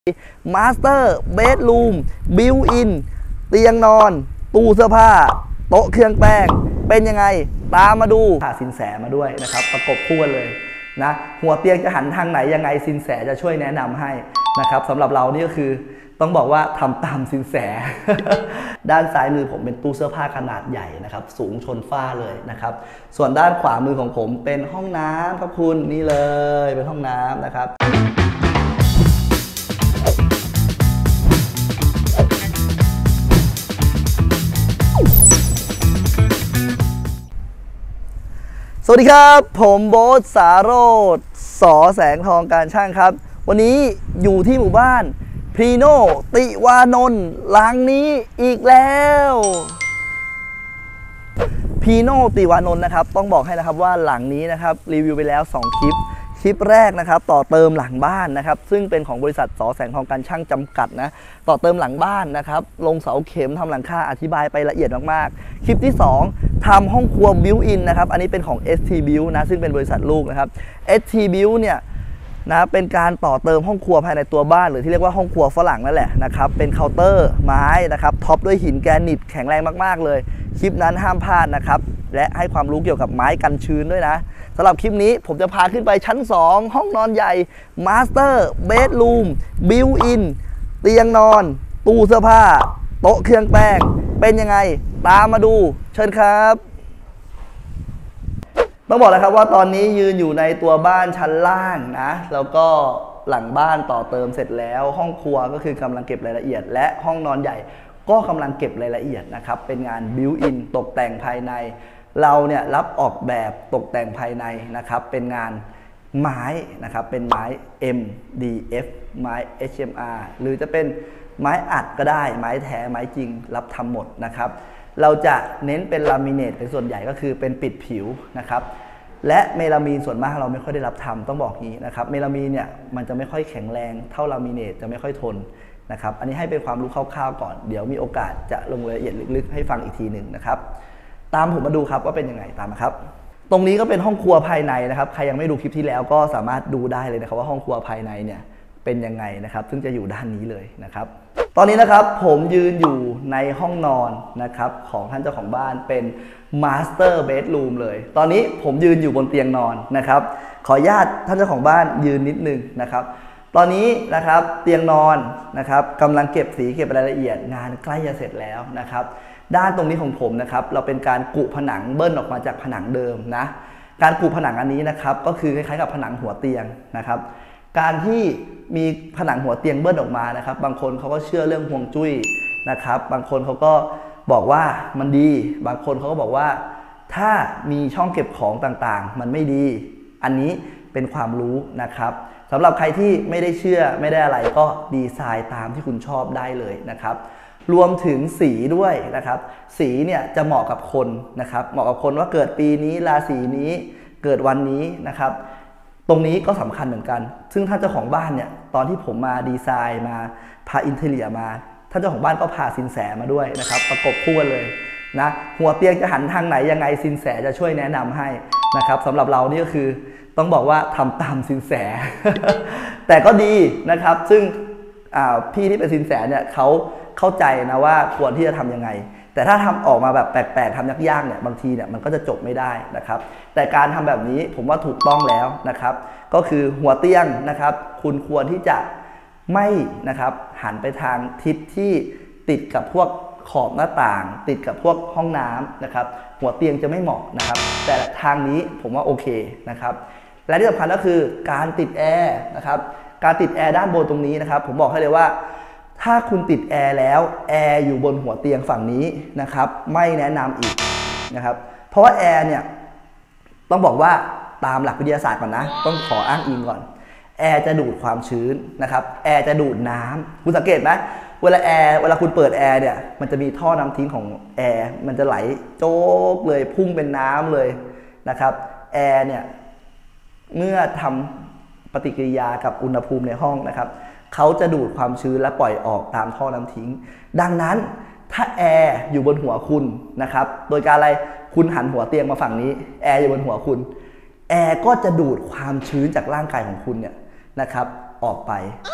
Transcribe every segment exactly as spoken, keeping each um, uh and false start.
มาสเตอร์เบดรูมบิวอินเตียงนอนตู้เสื้อผ้าโต๊ะเครื่องแป้งเป็นยังไงตามมาดูพาสินแสมาด้วยนะครับประกบคู่กันเลยนะหัวเตียงจะหันทางไหนยังไงสินแสจะช่วยแนะนำให้นะครับสำหรับเรานี่ก็คือต้องบอกว่าทำตามสินแส ด้านซ้ายมือผมเป็นตู้เสื้อผ้าขนาดใหญ่นะครับสูงชนฝ้าเลยนะครับส่วนด้านขวามือของผมเป็นห้องน้ำครับคุณนี่เลยเป็นห้องน้ำนะครับสวัสดีครับผมโบ๊ทสาโรจน์สอแสงทองการช่างครับวันนี้อยู่ที่หมู่บ้านพรีโนติวานนท์หลังนี้อีกแล้วพรีโนติวานนท์นะครับต้องบอกให้นะครับว่าหลังนี้นะครับรีวิวไปแล้วสองคลิปคลิปแรกนะครับต่อเติมหลังบ้านนะครับซึ่งเป็นของบริษัทสอแสงทองการช่างจำกัดนะต่อเติมหลังบ้านนะครับลงเสาเข็มทำหลังคาอธิบายไปละเอียดมากๆคลิปที่สองทำห้องครัวบิวอินนะครับอันนี้เป็นของ เอส ที Build นะซึ่งเป็นบริษัทลูกนะครับ เอส ที Build เนี่ยนะเป็นการต่อเติมห้องครัวภายในตัวบ้านหรือที่เรียกว่าห้องครัวฝรั่งนั่นแหละนะครับเป็นเคาน์เตอร์ไม้นะครับท็อปด้วยหินแกรนิตแข็งแรงมากๆเลยคลิปนั้นห้ามพลาดนะครับและให้ความรู้เกี่ยวกับไม้กันชื้นด้วยนะสำหรับคลิปนี้ผมจะพาขึ้นไปชั้นสองห้องนอนใหญ่มาสเตอร์เบดรูมบิวอินเตียงนอนตู้เสื้อผ้าโต๊ะเครื่องแป้งเป็นยังไงตามมาดูเชิญครับต้องบอกเลยครับว่าตอนนี้ยืนอยู่ในตัวบ้านชั้นล่างนะแล้วก็หลังบ้านต่อเติมเสร็จแล้วห้องครัวก็คือกำลังเก็บรายละเอียดและห้องนอนใหญ่ก็กำลังเก็บรายละเอียดนะครับเป็นงานบิวอินตกแต่งภายในเราเนี่ยรับออกแบบตกแต่งภายในนะครับเป็นงานไม้นะครับเป็นไม้ เอ็ม ดี เอฟ ไม้ เอช เอ็ม อาร์ หรือจะเป็นไม้อัดก็ได้ไม้แท้ไม้จริงรับทำหมดนะครับเราจะเน้นเป็นลามิเนตเป็นส่วนใหญ่ก็คือเป็นปิดผิวนะครับและเมลามีนส่วนมากเราไม่ค่อยได้รับทำต้องบอกงี้นะครับเมลามีนเนี่ยมันจะไม่ค่อยแข็งแรงเท่าลามิเนตจะไม่ค่อยทนนะครับอันนี้ให้เป็นความรู้คร่าวๆก่อนเดี๋ยวมีโอกาสจะลงรายละเอียดลึกๆให้ฟังอีกทีหนึ่งนะครับตามผมมาดูครับว่าเป็นยังไงตามมาครับตรงนี้ก็เป็นห้องครัวภายในนะครับใครยังไม่ดูคลิปที่แล้วก็สามารถดูได้เลยนะครับว่าห้องครัวภายในเนี่ยเป็นยังไงนะครับซึ่งจะอยู่ด้านนี้เลยนะครับตอนนี้นะครับผมยืนอยู่ในห้องนอนนะครับของท่านเจ้าของบ้านเป็นมาสเตอร์เบดรูมเลยตอนนี้ผมยืนอยู่บนเตียงนอนนะครับขออนุญาตท่านเจ้าของบ้านยืนนิดนึงนะครับตอนนี้นะครับเตียงนอนนะครับกำลังเก็บสีเก็บรายละเอียดงานใกล้จะเสร็จแล้วนะครับด้านตรงนี้ของผมนะครับเราเป็นการกุผนังเบิ้ลออกมาจากผนังเดิมนะการกุผนังอันนี้นะครับก็คือคล้ายๆกับผนังหัวเตียงนะครับการที่มีผนังหัวเตียงเบิ้ลออกมานะครับบางคนเขาก็เชื่อเรื่องฮวงจุ้ยนะครับบางคนเขาก็บอกว่ามันดีบางคนเขาก็บอกว่าถ้ามีช่องเก็บของต่างๆมันไม่ดีอันนี้เป็นความรู้นะครับสำหรับใครที่ไม่ได้เชื่อไม่ได้อะไรก็ดีไซน์ตามที่คุณชอบได้เลยนะครับรวมถึงสีด้วยนะครับสีเนี่ยจะเหมาะกับคนนะครับเหมาะกับคนว่าเกิดปีนี้ราศีนี้เกิดวันนี้นะครับตรงนี้ก็สำคัญเหมือนกันซึ่งท่านเจ้าของบ้านเนี่ยตอนที่ผมมาดีไซน์มาพาอินเทเรียมาท่านเจ้าของบ้านก็พาสินแสมาด้วยนะครับประกบคู่กันเลยนะหัวเตียงจะหันทางไหนยังไงสินแสจะช่วยแนะนำให้นะครับสำหรับเรานี่ก็คือต้องบอกว่าทำตามสินแส แต่ก็ดีนะครับซึ่งพี่ที่เป็นสินแสเนี่ยเขาเข้าใจนะว่าควรที่จะทำยังไงแต่ถ้าทำออกมาแบบแปลกๆทำยากๆเนี่ยบางทีเนี่ยมันก็จะจบไม่ได้นะครับแต่การทำแบบนี้ผมว่าถูกต้องแล้วนะครับก็คือหัวเตียงนะครับคุณควรที่จะไม่นะครับหันไปทางทิศที่ติดกับพวกขอบหน้าต่างติดกับพวกห้องน้ำนะครับหัวเตียงจะไม่เหมาะนะครับแต่ทางนี้ผมว่าโอเคนะครับและที่สำคัญก็คือการติดแอร์นะครับการติดแอร์ด้านบนตรงนี้นะครับผมบอกให้เลยว่าถ้าคุณติดแอร์แล้วแอร์อยู่บนหัวเตียงฝั่งนี้นะครับไม่แนะนำอีกนะครับเพราะว่าแอร์เนี่ยต้องบอกว่าตามหลักวิทยาศาสตร์ก่อนนะต้องขออ้างอิงก่อนแอร์จะดูดความชื้นนะครับแอร์จะดูดน้ำคุณสังเกตไหมเวลาแอร์เวลาคุณเปิดแอร์เนี่ยมันจะมีท่อน้ำทิ้งของแอร์มันจะไหลโจ๊กเลยพุ่งเป็นน้ำเลยนะครับแอร์เนี่ยเมื่อทำปฏิกิริยากับอุณหภูมิในห้องนะครับเขาจะดูดความชื้นและปล่อยออกตามท่อน้ำทิ้งดังนั้นถ้าแอร์อยู่บนหัวคุณนะครับโดยการอะไรคุณหันหัวเตียงมาฝั่งนี้แอร์อยู่บนหัวคุณแอร์ก็จะดูดความชื้นจากร่างกายของคุณเนี่ยนะครับออกไป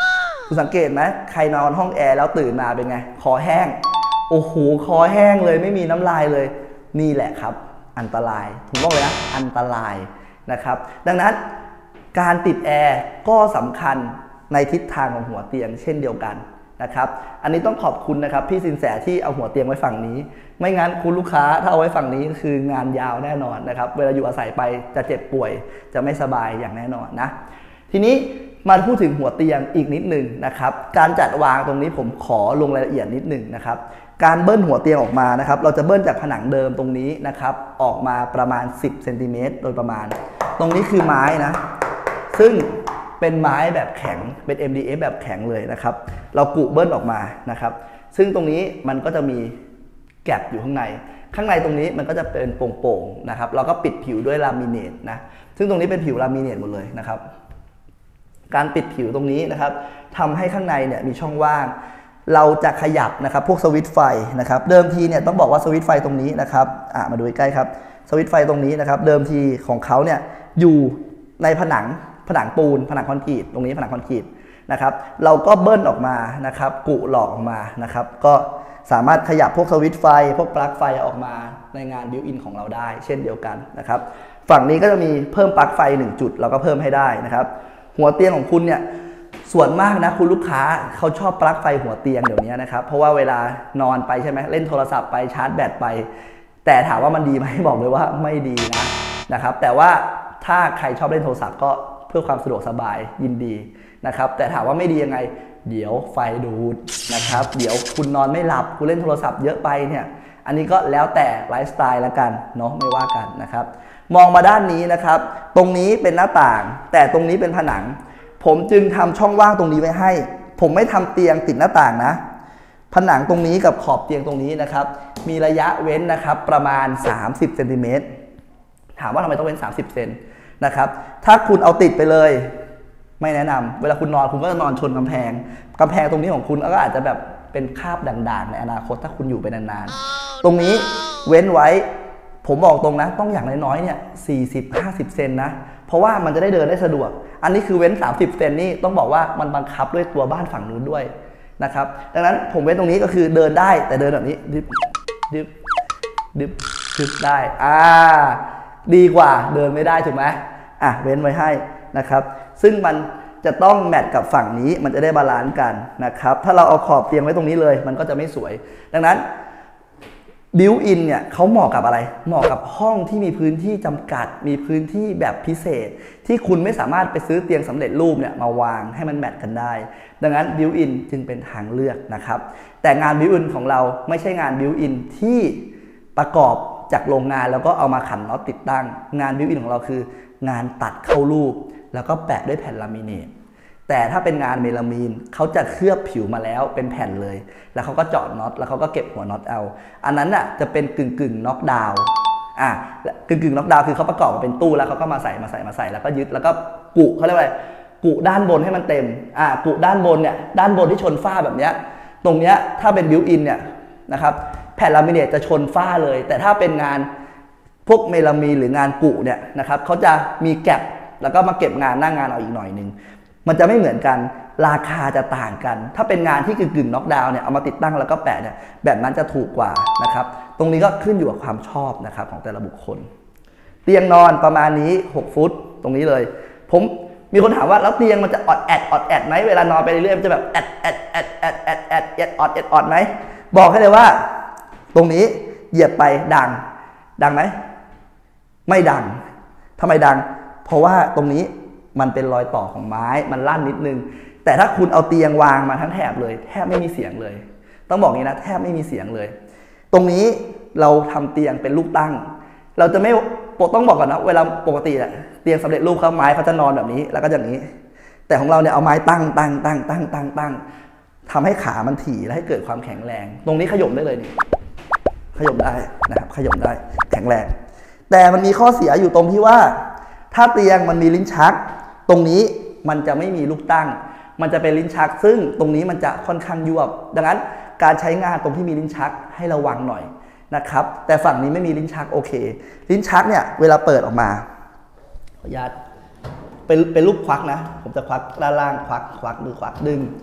คุณสังเกตไหมใครนอนห้องแอร์แล้วตื่นมาเป็นไงคอแห้งโอ้โหคอแห้งเลยไม่มีน้ำลายเลยนี่แหละครับอันตรายผมบอกเลยนะอันตรายนะครับดังนั้นการติดแอร์ก็สำคัญในทิศทางของหัวเตียงเช่นเดียวกันนะครับอันนี้ต้องขอบคุณนะครับพี่สินแสที่เอาหัวเตียงไว้ฝั่งนี้ไม่งั้นคุณลูกค้าถ้าเอาไว้ฝั่งนี้คืองานยาวแน่นอนนะครับเวลาอยู่อาศัยไปจะเจ็บป่วยจะไม่สบายอย่างแน่นอนนะทีนี้มาพูดถึงหัวเตียงอีกนิดหนึ่งนะครับการจัดวางตรงนี้ผมขอลงรายละเอียดนิดหนึ่งนะครับการเบิ้ลหัวเตียงออกมานะครับเราจะเบิ้ลจากผนังเดิมตรงนี้นะครับออกมาประมาณสิบเซนติเมตรโดยประมาณตรงนี้คือไม้นะซึ่งเป็นไม้แบบแข็งเป็น เอ็ม ดี เอฟ แบบแข็งเลยนะครับเรากุเบิ้ลออกมานะครับซึ่งตรงนี้มันก็จะมีแกลบอยู่ข้างในข้างในตรงนี้มันก็จะเป็นโป่งๆนะครับเราก็ปิดผิวด้วยลามิเนตนะซึ่งตรงนี้เป็นผิวลามิเนตหมดเลยนะครับการปิดผิวตรงนี้นะครับทำให้ข้างในเนี่ยมีช่องว่างเราจะขยับนะครับพวกสวิตช์ไฟนะครับเดิมทีเนี่ยต้องบอกว่าสวิตช์ไฟตรงนี้นะครับอ่ะมาดูใกล้ครับสวิตช์ไฟตรงนี้นะครับเดิมทีของเขาเนี่ยอยู่ในผนังผนังปูนผนังคอนกรีตตรงนี้ผนังคอนกรีตนะครับเราก็เบิ้ลออกมานะครับกุหลอกออกมานะครับก็สามารถขยับพวกสวิตช์ไฟพวกปลั๊กไฟออกมาในงานบิวอินของเราได้เช่นเดียวกันนะครับฝั่งนี้ก็จะมีเพิ่มปลั๊กไฟหนึ่งจุดเราก็เพิ่มให้ได้นะครับหัวเตียงของคุณเนี่ยส่วนมากนะคุณลูกค้าเขาชอบปลั๊กไฟหัวเตียงเดี๋ยวนี้นะครับเพราะว่าเวลานอนไปใช่ไหมเล่นโทรศัพท์ไปชาร์จแบตไปแต่ถามว่ามันดีไหมบอกเลยว่าไม่ดีนะนะครับแต่ว่าถ้าใครชอบเล่นโทรศัพท์ก็เพื่อความสะดวกสบายยินดีนะครับแต่ถามว่าไม่ดียังไงเดี๋ยวไฟดูดนะครับเดี๋ยวคุณนอนไม่หลับคุณเล่นโทรศัพท์เยอะไปเนี่ยอันนี้ก็แล้วแต่ไลฟ์สไตล์แล้วกันเนาะไม่ว่ากันนะครับมองมาด้านนี้นะครับตรงนี้เป็นหน้าต่างแต่ตรงนี้เป็นผนังผมจึงทำช่องว่างตรงนี้ไว้ให้ผมไม่ทำเตียงติดหน้าต่างนะผนังตรงนี้กับขอบเตียงตรงนี้นะครับมีระยะเว้นนะครับประมาณสามสิบเซนติเมตรถามว่าทำไมต้องเว้นสามสิบเซนนะครับถ้าคุณเอาติดไปเลยไม่แนะนำเวลาคุณนอนคุณก็จะนอนชนกำแพงกำแพงตรงนี้ของคุณก็อาจจะแบบเป็นคราบด่างๆในอนาคตถ้าคุณอยู่ไปนานๆตรงนี้เว้นไว้ผมบอกตรงนะต้องอย่างน้อยๆเนี่ยสี่สิบ ห้าสิบเซนนะเพราะว่ามันจะได้เดินได้สะดวกอันนี้คือเว้นสามสิบเซนนี่ต้องบอกว่ามันบังคับด้วยตัวบ้านฝั่งนู้นด้วยนะครับดังนั้นผมเว้นตรงนี้ก็คือเดินได้แต่เดินแบบนี้ดิบดิบดิบดิบได้อ่าดีกว่าเดินไม่ได้ถูกไหมอ่ะเว้นไว้ให้นะครับซึ่งมันจะต้องแมทกับฝั่งนี้มันจะได้บาลานซ์กันนะครับถ้าเราเอาขอบเตียงไว้ตรงนี้เลยมันก็จะไม่สวยดังนั้นบิวอินเนี่ยเขาเหมาะกับอะไรเหมาะกับห้องที่มีพื้นที่จำกัดมีพื้นที่แบบพิเศษที่คุณไม่สามารถไปซื้อเตียงสำเร็จรูปเนี่ยมาวางให้มันแมทกันได้ดังนั้นบิวอินจึงเป็นทางเลือกนะครับแต่งานบิวอินของเราไม่ใช่งานบิวอินที่ประกอบจากโรงงานแล้วก็เอามาขันน็อตติดตั้งงานบิวอินของเราคืองานตัดเข้ารูปแล้วก็แปะด้วยแผ่นลามิเนตแต่ถ้าเป็นงานเมลามีนเขาจะเคลือบผิวมาแล้วเป็นแผ่นเลยแล้วเขาก็เจาะน็อตแล้วเขาก็เก็บหัวน็อตเอาอันนั้นอ่ะจะเป็นกึ่งกึ่งน็อกดาวน์อ่ะกึ่งกึ่งน็อกดาวน์คือเขาประกอบมาเป็นตู้แล้วเขาก็มาใส่มาใส่มาใส่แล้วก็ยึดแล้วก็กุเขาเรียกว่ากุด้านบนให้มันเต็มอ่ะกุด้านบนเนี่ยด้านบนที่ชนฝ้าแบบเนี้ยตรงเนี้ยถ้าเป็นบิวอินเนี่ยนะครับแผ่นลามิเนตจะชนฝ้าเลยแต่ถ้าเป็นงานพวกเมลามีนหรืองานกุเนี่ยนะครับเขาจะมีแกลบแล้วก็มาเก็บงานหน้างานเอาอีกหน่อยนึงมันจะไม่เหมือนกันราคาจะต่างกันถ้าเป็นงานที่กึ่งๆน็อกดาวน์เนี่ยเอามาติดตั้งแล้วก็แปะเนี่ยแบบนั้นจะถูกกว่านะครับตรงนี้ก็ขึ้นอยู่กับความชอบนะครับของแต่ละบุคคลเตียงนอนประมาณนี้หกฟุตตรงนี้เลยผมมีคนถามว่าแล้วเตียงมันจะออดแอดออดแอดไหมเวลานอนไปเรื่อยๆมันจะแบบแอดแอดแอดแอดแอดแอดแอดออดแอดออดไหมบอกให้เลยว่าตรงนี้เหยียบไปดังดังไหมไม่ดังทำไมดังเพราะว่าตรงนี้มันเป็นรอยต่อของไม้มันลั่นนิดนึงแต่ถ้าคุณเอาเตียงวางมาทั้งแถบเลยแทบไม่มีเสียงเลยต้องบอกงี้นะแทบไม่มีเสียงเลยตรงนี้เราทำเตียงเป็นลูกตั้งเราจะไม่ต้องบอกก่อนนะเวลาปกติอะเตียงสำเร็จรูปเขาไม้เขาจะนอนแบบนี้แล้วก็อย่างนี้แต่ของเราเนี่ยเอาไม้ตั้งตั้งตั้งตั้งตั้งตั้งทำให้ขามันถี่และให้เกิดความแข็งแรงตรงนี้ขย่มได้เลยนี่ขย่มได้นะครับขย่มได้แข็งแรงแต่มันมีข้อเสียอยู่ตรงที่ว่าถ้าเตียงมันมีลิ้นชักตรงนี้มันจะไม่มีลูกตั้งมันจะเป็นลิ้นชักซึ่งตรงนี้มันจะค่อนข้างยวบดังนั้นการใช้งานตรงที่มีลิ้นชักให้ระวังหน่อยนะครับแต่ฝั่งนี้ไม่มีลิ้นชักโอเคลิ้นชักเนี่ยเวลาเปิดออกมาขออนุญาตเป็นเป็นรูปควักนะผมจะควักด้านล่างควักควักมือควักดึง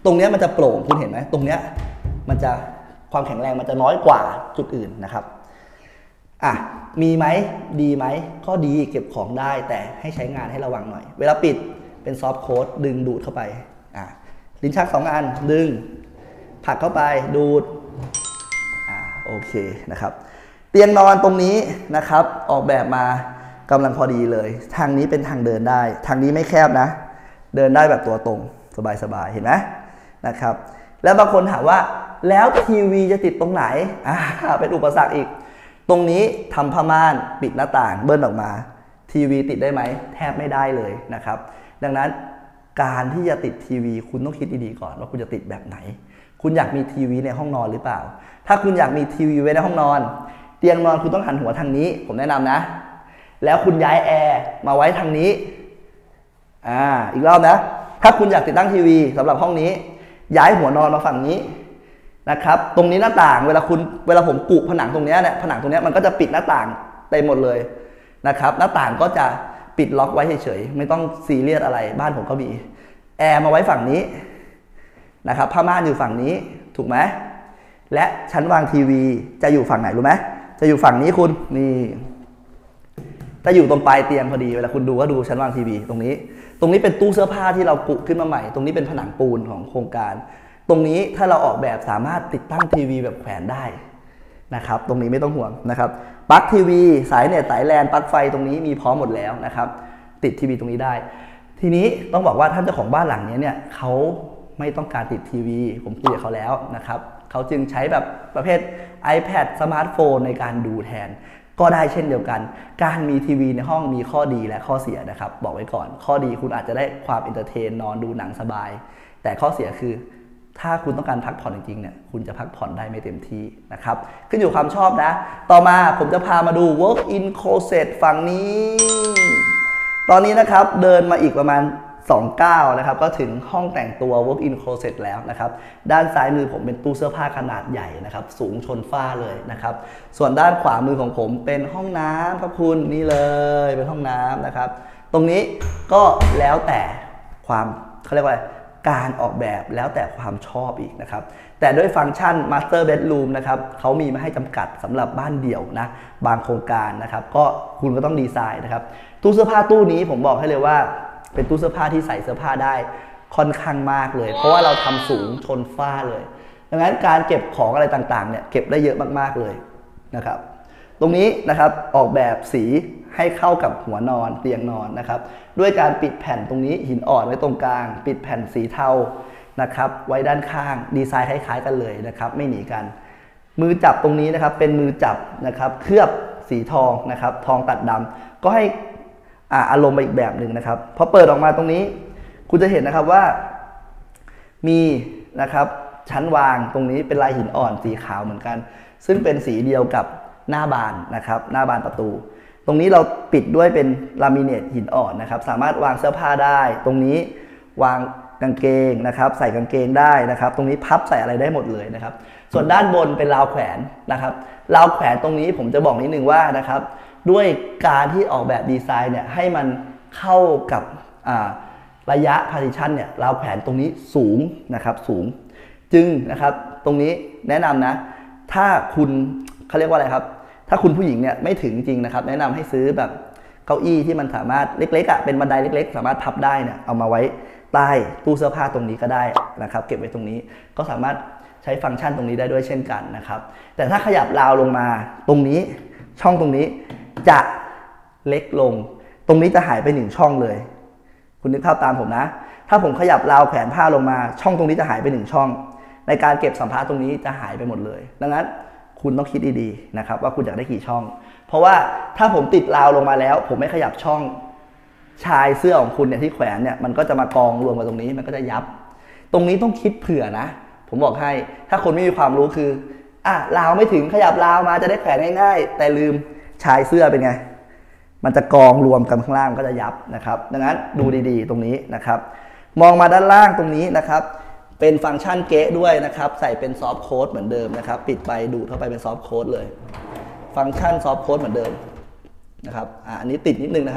ตรงนี้มันจะโปร่งคุณเห็นไหมตรงเนี้ยมันจะความแข็งแรงมันจะน้อยกว่าจุดอื่นนะครับอ่ะมีไหมดีไหมก็ดีเก็บของได้แต่ให้ใช้งานให้ระวังหน่อยเวลาปิดเป็นซอฟต์โค้ดดึงดูดเข้าไปอ่ะลิ้นชักสองอันดึงผลักเข้าไปดูดอ่าโอเคนะครับเตียงนอนตรงนี้นะครับออกแบบมากำลังพอดีเลยทางนี้เป็นทางเดินได้ทางนี้ไม่แคบนะเดินได้แบบตัวตรงสบายๆเห็นไหมนะครับแล้วบางคนถามว่าแล้วทีวีจะติดตรงไหนอ่าเป็นอุปสรรคอีกตรงนี้ทำผ้าม่านปิดหน้าต่างเบิ้ลออกมาทีวีติดได้ไหมแทบไม่ได้เลยนะครับดังนั้นการที่จะติดทีวีคุณต้องคิดดีๆก่อนว่าคุณจะติดแบบไหนคุณอยากมีทีวีในห้องนอนหรือเปล่าถ้าคุณอยากมีทีวีไว้ในห้องนอนเตียงนอนคุณต้องหันหัวทางนี้ผมแนะนำนะแล้วคุณย้ายแอร์มาไว้ทางนี้อ่าอีกรอบนะถ้าคุณอยากติดตั้งทีวีสำหรับห้องนี้ย้ายหัวนอนมาฝั่งนี้นะครับตรงนี้หน้าต่างเวลาคุณเวลาผมกุผนังตรงนี้เนี่ยผนังตรงนี้มันก็จะปิดหน้าต่างเต็มหมดเลยนะครับหน้าต่างก็จะปิดล็อกไว้เฉยๆไม่ต้องซีเรียสอะไรบ้านผมก็มีแอร์มาไว้ฝั่งนี้นะครับผ้าม่านอยู่ฝั่งนี้ถูกไหมและชั้นวางทีวีจะอยู่ฝั่งไหนรู้ไหมจะอยู่ฝั่งนี้คุณนี่จะอยู่ตรงปลายเตียงพอดีเวลาคุณดูก็ดูชั้นวางทีวีตรงนี้ตรงนี้เป็นตู้เสื้อผ้าที่เรากุขึ้นมาใหม่ตรงนี้เป็นผนังปูนของโครงการตรงนี้ถ้าเราออกแบบสามารถติดตั้งทีวีแบบแขวนได้นะครับตรงนี้ไม่ต้องห่วงนะครับปลั๊กทีวีสายเน็ตสายแลนปลั๊กไฟตรงนี้มีพร้อมหมดแล้วนะครับติดทีวีตรงนี้ได้ทีนี้ต้องบอกว่าท่านเจ้าของบ้านหลังนี้เนี่ยเขาไม่ต้องการติดทีวีผมคุยกับเขาแล้วนะครับเขาจึงใช้แบบประเภท iPad สมาร์ทโฟนในการดูแทนก็ได้เช่นเดียวกันการมีทีวีในห้องมีข้อดีและข้อเสียนะครับบอกไว้ก่อนข้อดีคุณอาจจะได้ความเอนเตอร์เทนนอนดูหนังสบายแต่ข้อเสียคือถ้าคุณต้องการพักผ่อนจริงๆเนี่ยคุณจะพักผ่อนได้ไม่เต็มที่นะครับขึ้นอยู่ความชอบนะต่อมาผมจะพามาดู walk-in closet ฝั่งนี้ตอนนี้นะครับเดินมาอีกประมาณสองก้าวนะครับก็ถึงห้องแต่งตัว walk-in closet แล้วนะครับด้านซ้ายมือผมเป็นตู้เสื้อผ้าขนาดใหญ่นะครับสูงชนฝ้าเลยนะครับส่วนด้านขวามือของผมเป็นห้องน้ำครับคุณนี่เลยเป็นห้องน้ำนะครับตรงนี้ก็แล้วแต่ความเขาเรียกว่าการออกแบบแล้วแต่ความชอบอีกนะครับแต่ด้วยฟังก์ชัน Master Bedroom นะครับเขามีมาให้จำกัดสำหรับบ้านเดี่ยวนะบางโครงการนะครับก็คุณก็ต้องดีไซน์นะครับตู้เสื้อผ้าตู้นี้ผมบอกให้เลยว่าเป็นตู้เสื้อผ้าที่ใส่เสื้อผ้าได้ค่อนข้างมากเลยเพราะว่าเราทำสูงชนฝ้าเลยดังนั้นการเก็บของอะไรต่างๆเนี่ยเก็บได้เยอะมากๆเลยนะครับตรงนี้นะครับออกแบบสีให้เข้ากับหัวนอนเตียงนอนนะครับด้วยการปิดแผ่นตรงนี้หินอ่อนไว้ตรงกลางปิดแผ่นสีเทานะครับไว้ด้านข้างดีไซน์คล้ายๆกันเลยนะครับไม่หนีกันมือจับตรงนี้นะครับเป็นมือจับนะครับเคลือบสีทองนะครับทองตัดดำก็ให้อ่าอารมณ์ไปอีกแบบหนึ่งนะครับพอเปิดออกมาตรงนี้คุณจะเห็นนะครับว่ามีนะครับชั้นวางตรงนี้เป็นลายหินอ่อนสีขาวเหมือนกันซึ่งเป็นสีเดียวกับหน้าบานนะครับหน้าบานประตูตรงนี้เราปิดด้วยเป็นลามิเนตหินอ่อนนะครับสามารถวางเสื้อผ้าได้ตรงนี้วางกางเกงนะครับใส่กางเกงได้นะครับตรงนี้พับใส่อะไรได้หมดเลยนะครับส่วนด้านบนเป็นราวแขวนนะครับราวแขวนตรงนี้ผมจะบอกนิดนึงว่านะครับด้วยการที่ออกแบบดีไซน์เนี่ยให้มันเข้ากับระยะ partition เนี่ยราวแขวนตรงนี้สูงนะครับสูงจึงนะครับตรงนี้แนะนำนะถ้าคุณเขาเรียกว่าอะไรครับถ้าคุณผู้หญิงเนี่ยไม่ถึงจริงนะครับแนะนำให้ซื้อแบบเก้าอี้ที่มันสามารถเล็กๆอ่ะเป็นบันไดเล็กๆสามารถพับได้เนี่ยเอามาไว้ใต้ตู้เสื้อผ้าตรงนี้ก็ได้นะครับเก็บไว้ตรงนี้ก็สามารถใช้ฟังก์ชันตรงนี้ได้ด้วยเช่นกันนะครับแต่ถ้าขยับราวลงมาตรงนี้ช่องตรงนี้จะเล็กลงตรงนี้จะหายไปหนึ่งช่องเลยคุณนึกภาพตามผมนะถ้าผมขยับราวแขวนผ้าลงมาช่องตรงนี้จะหายไปหนึ่งช่องในการเก็บสัมภาระตรงนี้จะหายไปหมดเลยดังนั้นคุณต้องคิดดีๆนะครับว่าคุณอยากได้กี่ช่องเพราะว่าถ้าผมติดราวลงมาแล้วผมไม่ขยับช่องชายเสื้อของคุณเนี่ยที่แขวนเนี่ยมันก็จะมากองรวมกันตรงนี้มันก็จะยับตรงนี้ต้องคิดเผื่อนะผมบอกให้ถ้าคนไม่มีความรู้คืออ่ะราวไม่ถึงขยับราวมาจะได้แขวนง่ายๆแต่ลืมชายเสื้อเป็นไงมันจะกองรวมกันข้างล่างก็จะยับนะครับดังนั้นดูดีๆตรงนี้นะครับมองมาด้านล่างตรงนี้นะครับเป็นฟังก์ชันเก๊ะด้วยนะครับใส่เป็นซอฟต์โค้ดเหมือนเดิมนะครับปิดไปดูดเข้าไปเป็นซอฟต์โค้ดเลยฟังก์ชันซอฟต์โค้ดเหมือนเดิมนะครับอ่าอันนี้ติดนิดนึงนะครับ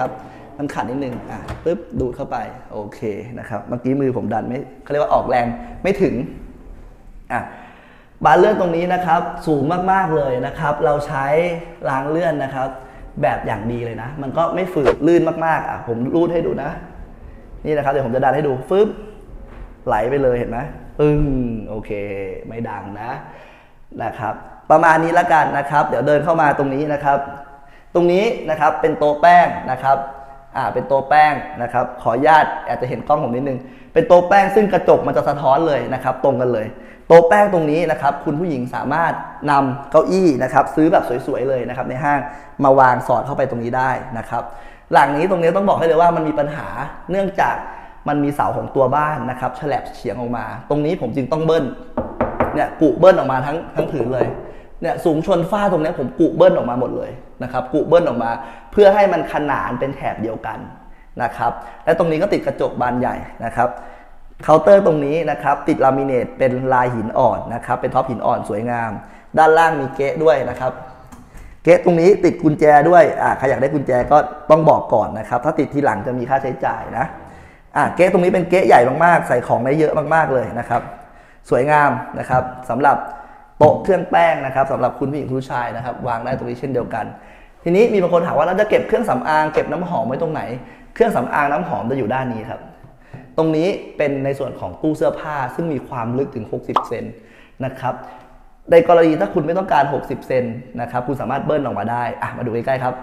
มันขัดนิดนึงอ่ะปึ๊บดูดเข้าไปโอเคนะครับเมื่อกี้มือผมดันไม่เขาเรียกว่าออกแรงไม่ถึงอ่ะบานเลื่อนตรงนี้นะครับสูงมากๆเลยนะครับเราใช้รางเลื่อนนะครับแบบอย่างดีเลยนะมันก็ไม่ฝืดลื่นมากๆอ่ะผมรูดให้ดูนะนี่นะครับเดี๋ยวผมจะดันให้ดูฟึบไหลไปเลยเห็นไหมปึ้งโอเคไม่ดังนะนะครับประมาณนี้ละกันนะครับเดี๋ยวเดินเข้ามาตรงนี้นะครับตรงนี้นะครับเป็นโต๊ะแป้งนะครับอ่าเป็นโต๊ะแป้งนะครับขออนุญาตอาจจะเห็นกล้องผมนิดนึงเป็นโต๊ะแป้งซึ่งกระจกมันจะสะท้อนเลยนะครับตรงกันเลยโต๊ะแป้งตรงนี้นะครับคุณผู้หญิงสามารถนำเก้าอี้นะครับซื้อแบบสวยๆเลยนะครับในห้างมาวางสอดเข้าไปตรงนี้ได้นะครับหลังนี้ตรงนี้ต้องบอกให้เลยว่ามันมีปัญหาเนื่องจากมันมีเสาของตัวบ้านนะครับฉลับเฉียงออกมาตรงนี้ผมจึงต้องเบิ้ลเนี่ยกุเบิ้ลออกมาทั้งทั้งผืนเลยเนี่ยสูงชนฝ้าตรงนี้ผมกุเบิ้ลออกมาหมดเลยนะครับกุเบิ้ลออกมาเพื่อให้มันขนานเป็นแถบเดียวกันนะครับและตรงนี้ก็ติดกระจกบานใหญ่นะครับเคาน์เตอร์ตรงนี้นะครับติดลามิเนตเป็นลายหินอ่อนนะครับเป็นท็อปหินอ่อนสวยงามด้านล่างมีเก๊ะด้วยนะครับเก๊ะตรงนี้ติดกุญแจด้วยอ่าใครอยากได้กุญแจก็ต้องบอกก่อนนะครับถ้าติดทีหลังจะมีค่าใช้จ่ายนะอ่าเก๊ะตรงนี้เป็นเก๊ะใหญ่มากๆใส่ของได้เยอะมากๆเลยนะครับสวยงามนะครับสำหรับโต๊ะเครื่องแป้งนะครับสำหรับคุณผู้หญิงผู้ชายนะครับวางได้ตรงนี้เช่นเดียวกันทีนี้มีบางคนถามว่าเราจะเก็บเครื่องสำอางเก็บน้ำหอมไว้ตรงไหนเครื่องสำอางน้ำหอมจะอยู่ด้านนี้ครับตรงนี้เป็นในส่วนของตู้เสื้อผ้าซึ่งมีความลึกถึงหกสิบเซนนะครับในกรณีถ้าคุณไม่ต้องการหกสิบเซนนะครับคุณสามารถเบิ้ลออกมาได้อ่ะมาดูใกล้ๆครับ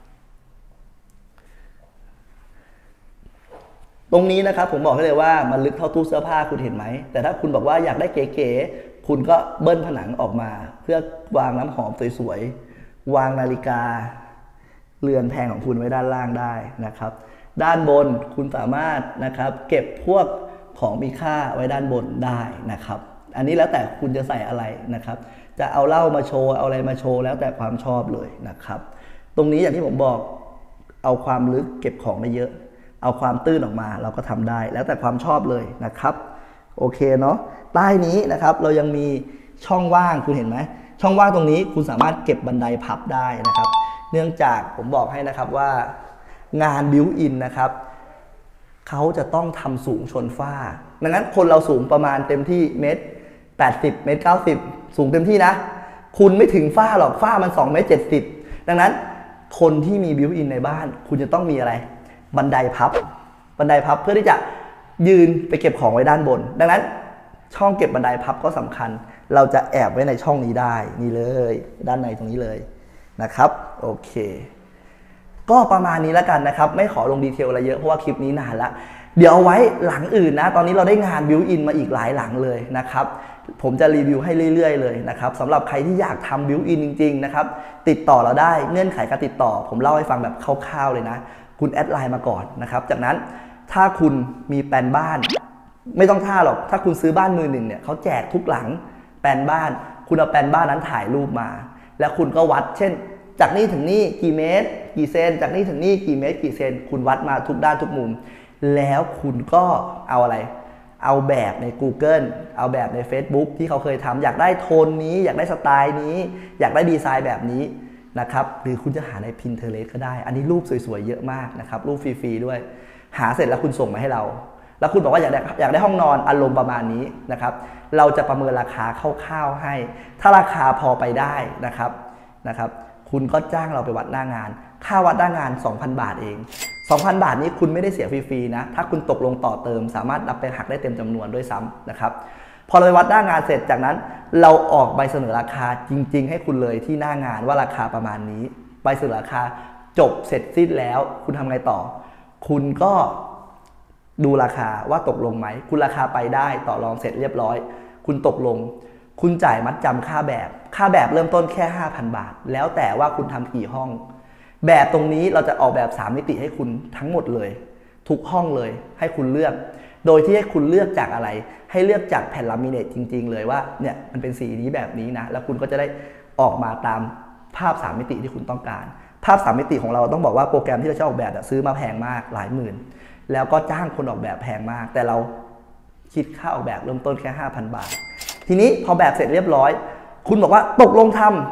ตรงนี้นะครับผมบอกให้เลยว่ามันลึกเท่าตู้เสื้อผ้าคุณเห็นไหมแต่ถ้าคุณบอกว่าอยากได้เก๋ๆคุณก็เบิ้ลผนังออกมาเพื่อวางน้ำหอมสวยๆวางนาฬิกาเรือนแพงของคุณไว้ด้านล่างได้นะครับด้านบนคุณสามารถนะครับเก็บพวกของมีค่าไว้ด้านบนได้นะครับอันนี้แล้วแต่คุณจะใส่อะไรนะครับจะเอาเหล้ามาโชว์เอาอะไรมาโชว์แล้วแต่ความชอบเลยนะครับตรงนี้อย่างที่ผมบอกเอาความลึกเก็บของได้เยอะเอาความตื้นออกมาเราก็ทำได้แล้วแต่ความชอบเลยนะครับโอเคเนาะใต้นี้นะครับเรายังมีช่องว่างคุณเห็นไหมช่องว่างตรงนี้คุณสามารถเก็บบันไดพับได้นะครับเนื่องจากผมบอกให้นะครับว่างานบิวอินนะครับเขาจะต้องทำสูงชนฝ้าดังนั้นคนเราสูงประมาณเต็มที่เมตรแปดสิบเมตรเก้าสิบสูงเต็มที่นะคุณไม่ถึงฝ้าหรอกฝ้ามันสองเมตรเจ็ดสิบดังนั้นคนที่มีบิวอินในบ้านคุณจะต้องมีอะไรบันไดพับบันไดพับเพื่อที่จะยืนไปเก็บของไว้ด้านบนดังนั้นช่องเก็บบันไดพับก็สำคัญเราจะแอบไว้ในช่องนี้ได้นี่เลยด้านในตรงนี้เลยนะครับโอเคก็ประมาณนี้แล้วกันนะครับไม่ขอลงดีเทลอะไรเยอะเพราะว่าคลิปนี้นานละเดี๋ยวเอาไว้หลังอื่นนะตอนนี้เราได้งานบิวอินมาอีกหลายหลังเลยนะครับผมจะรีวิวให้เรื่อยๆเลยนะครับสำหรับใครที่อยากทำบิวอินจริงๆนะครับติดต่อเราได้เงื่อนไขการติดต่อผมเล่าให้ฟังแบบคร่าวๆเลยนะคุณแอดไลน์มาก่อนนะครับจากนั้นถ้าคุณมีแปลนบ้านไม่ต้องท่าหรอกถ้าคุณซื้อบ้านมือหนึ่งเนี่ยเขาแจกทุกหลังแปลนบ้านคุณเอาแปลนบ้านนั้นถ่ายรูปมาแล้วคุณก็วัดเช่นจากนี่ถึงนี่กี่เมตรกี่เซนจากนี่ถึงนี่กี่เมตรกี่เซนคุณวัดมาทุกด้านทุกมุมแล้วคุณก็เอาอะไรเอาแบบใน Google เอาแบบใน Facebook ที่เขาเคยทำอยากได้โทนนี้อยากได้สไตล์นี้อยากได้ดีไซน์แบบนี้นะครับหรือคุณจะหาใน Pinterest ก็ได้อันนี้รูปสวยๆเยอะมากนะครับรูปฟรีๆด้วยหาเสร็จแล้วคุณส่งมาให้เราแล้วคุณบอกว่าอยากได้อยากได้ห้องนอนอารมณ์ประมาณนี้นะครับเราจะประเมินราคาคร่าวๆให้ถ้าราคาพอไปได้นะครับนะครับคุณก็จ้างเราไปวัดหน้างานค่าวัดหน้างาน สองพัน บาทเอง สองพัน บาทนี้คุณไม่ได้เสียฟรีๆนะถ้าคุณตกลงต่อเติมสามารถรับไปหักได้เต็มจำนวนด้วยซ้ำนะครับพอเราไปวัดหน้างานเสร็จจากนั้นเราออกใบเสนอราคาจริงๆให้คุณเลยที่หน้างานว่าราคาประมาณนี้ใบเสนอราคาจบเสร็จสิ้นแล้วคุณทำไงต่อคุณก็ดูราคาว่าตกลงไหมคุณราคาไปได้ต่อรองเสร็จเรียบร้อยคุณตกลงคุณจ่ายมัดจำค่าแบบค่าแบบเริ่มต้นแค่ ห้าพัน บาทแล้วแต่ว่าคุณทำกี่ห้องแบบตรงนี้เราจะออกแบบสามมิติให้คุณทั้งหมดเลยทุกห้องเลยให้คุณเลือกโดยที่ให้คุณเลือกจากอะไรให้เลือกจากแผ่นลามิเนตจริงๆเลยว่าเนี่ยมันเป็นสีนี้แบบนี้นะแล้วคุณก็จะได้ออกมาตามภาพสามมิติที่คุณต้องการภาพสามมิติของเราต้องบอกว่าโปรแกรมที่เราใช้ออกแบบซื้อมาแพงมากหลายหมื่นแล้วก็จ้างคนออกแบบแพงมากแต่เราคิดค่าออกแบบเริ่มต้นแค่ ห้าพัน บาททีนี้พอแบบเสร็จเรียบร้อยคุณบอกว่าตกลงท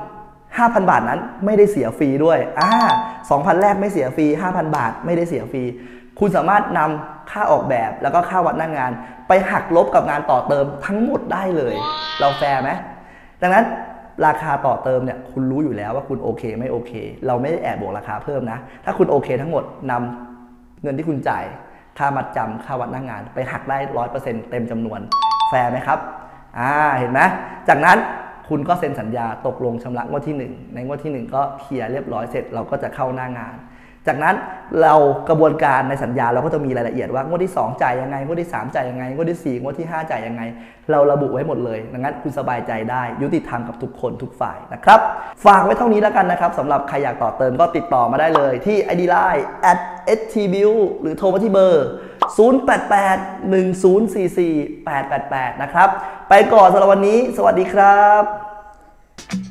ห้าพัน บาทนั้นไม่ได้เสียฟรีด้วยอ่า สองพัน แรกไม่เสียฟรี ห้าพัน บาทไม่ได้เสียฟรีคุณสามารถนำค่าออกแบบแล้วก็ค่าวัดหน้างงานไปหักลบกับงานต่อเติมทั้งหมดได้เลยเราแฟร์ไหมดังนั้นราคาต่อเติมเนี่ยคุณรู้อยู่แล้วว่าคุณโอเคไม่โอเคเราไม่ได้แอบบวกราคาเพิ่มนะถ้าคุณโอเคทั้งหมดนำเงินที่คุณจ่ายค่ามัดจำค่าวัดหน้างานไปหักได้ ร้อยเปอร์เซ็นต์ เต็มจำนวนแฟร์ไหมครับอ่าเห็นไหมจากนั้นคุณก็เซ็นสัญญาตกลงชำระงวดที่หนึ่งในงวดที่หนึ่งก็เคลียร์เรียบร้อยเสร็จเราก็จะเข้าหน้างานจากนั้นเรากระบวนการในสัญญาเราก็จะมีรายละเอียดว่างวดที่สองจ่ายยังไงงวดที่สามจ่ายยังไงงวดที่สี่งวดที่ห้าจ่ายยังไงเราระบุไว้หมดเลยดังนั้นคุณสบายใจได้ยุติธรรมกับทุกคนทุกฝ่ายนะครับฝากไว้เท่านี้แล้วกันนะครับสำหรับใครอยากต่อเติมก็ติดต่อมาได้เลยที่ ไอ ดี ไลน์ แอท เอส ที บิล หรือโทรมาที่เบอร์ศูนย์ แปด แปด หนึ่ง ศูนย์ สี่ สี่ แปด แปด แปดนะครับไปก่อนสำหรับวันนี้สวัสดีครับ